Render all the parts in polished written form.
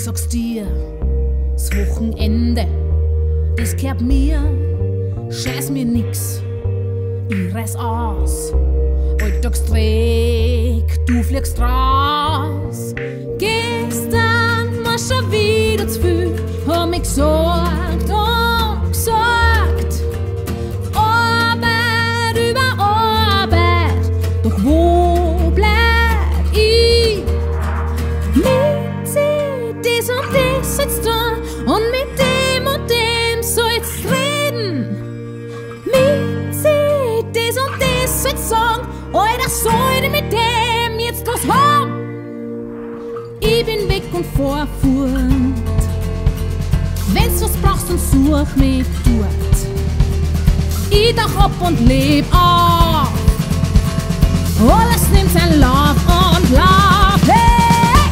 sag's dir, das Wochenende, das gehört mir, scheiß mir nix. Ich reiß aus, Alltagsträg, du fliegst raus. Gestern war schon wieder zu viel, hab mich gesagt und gesagt. Arbeit über Arbeit, doch wo bleib ich? Mit das und das sitzt da und mit dem und dem soll's reden. Mit das und das soll's sagen, Alter, soll ich mit dem jetzt was haben? Ich bin weg und fahr fort. Wenn's was brauchst, dann such mich dort. Ich tauch ab und leb auf. Alles nimmt sein Lauf und Lauf. Hey!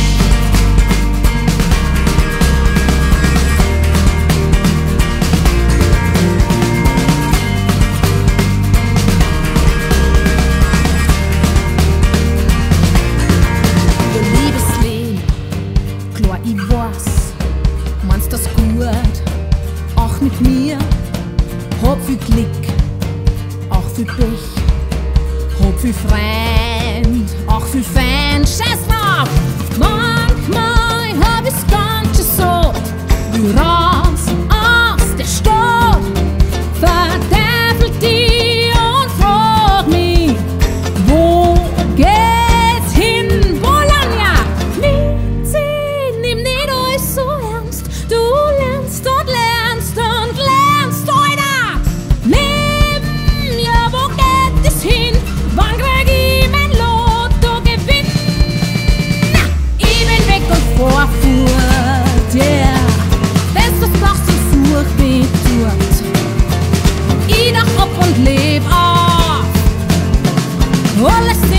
Du liebes Leben, klar ich weiß, meinst das gut, auch mit mir. Hab viel Glück, auch viel Pech. Hab viel Freund, auch viel Feind, scheiß drauf! Manchmal hab ich's ganz schön satt, will raus aus der Stadt, verteufel die und frag mich, wo geht's hin? Bologna! Mitziehen, nimm nicht alles so ernst, du lernst und lernst und lernst, Alter! Leben, ja, wo geht es hin? Wann krieg ich mein Lottogewinn? Ich bin weg und fahr fort, yeah. Wenn's das brauchst, dann such mich dort. Ich tauch ab und leb auf. Alles